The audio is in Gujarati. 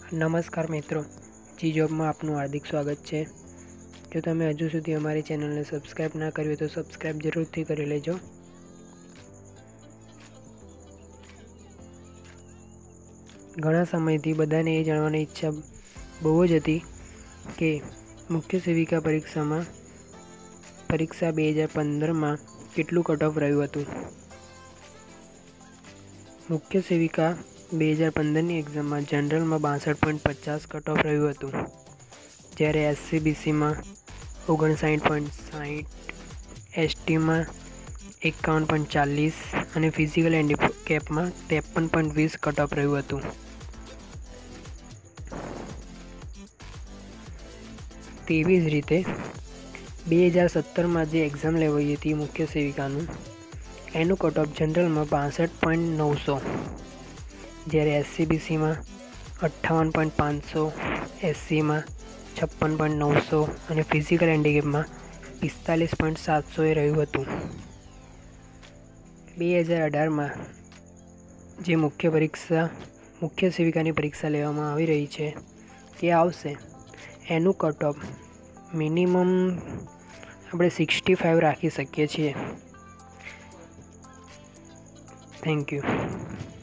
નમસ્કાર મિત્રો, જી જોબમાં આપનું હાર્દિક સ્વાગત છે। જો તમે હજુ સુધી અમારી ચેનલને સબસ્ક્રાઈબ ના કરી હોય તો સબસ્ક્રાઈબ જરૂરથી કરી લેજો। ઘણા સમયથી બધાને એ જાણવાની ઈચ્છા બહુ જ હતી કે મુખ્ય સેવિકા પરીક્ષા 2015માં કેટલું કટ ઓફ રહ્યું હતું। મુખ્ય સેવિકા 2015ની એક્ઝામમાં જનરલમાં 62.50 કટ ઓફ રહ્યું હતું, જ્યારે SCBCમાં 59.60, STમાં 51.40 અને ફિઝિકલ હેન્ડીકેપમાં 53.20 કટ ઓફ રહ્યું હતું। તેવી જ રીતે 2017માં જે એક્ઝામ લેવાઈ હતી મુખ્ય સેવિકાનું, એનું કટ ઓફ જનરલમાં 62.900, જ્યારે SCBCમાં 58.500, SCમાં 56.900 અને ફિઝિકલ હેન્ડીકેપમાં 45.700 રહ્યું હતું। 2018માં જે મુખ્ય સેવિકાની પરીક્ષા લેવામાં આવી રહી છે તે આવશે, એનું કટ ઓફ મિનિમમ આપણે 65 રાખી શકીએ છીએ। Thank you.